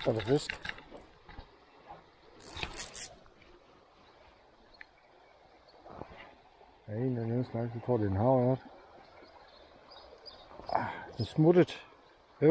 Så er der fisk. Der er en, der næsten slags. Jeg tror, det er en havørred. Det er smuttet. Jo.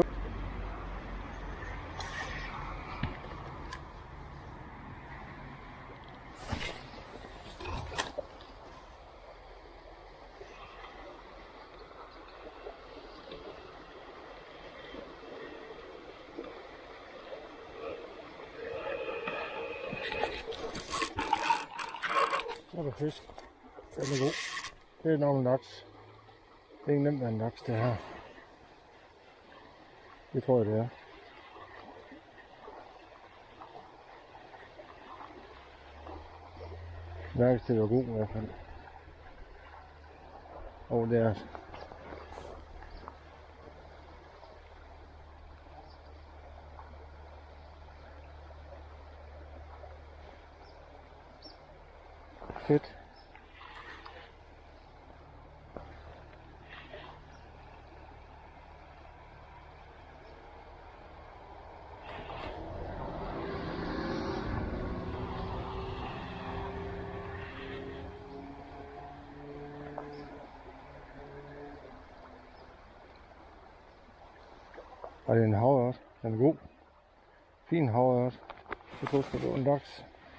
Så er der fisk. Den er god. Det er nok en laks. Det er ikke nemt at en laks, det her. Det tror jeg, det er. Mærkes til at være god i hvert fald. Og det er fedt. Og det er en havørred. Den er god. Fin havørred. Så koster det en laks.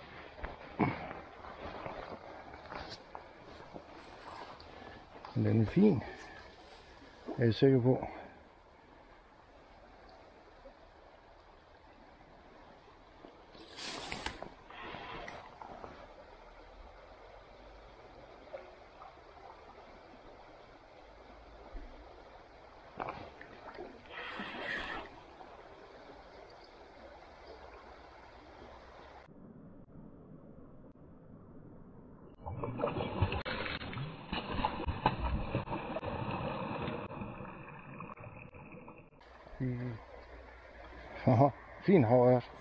Men den er fin. Er jeg sikker på. Haha, fin havørred.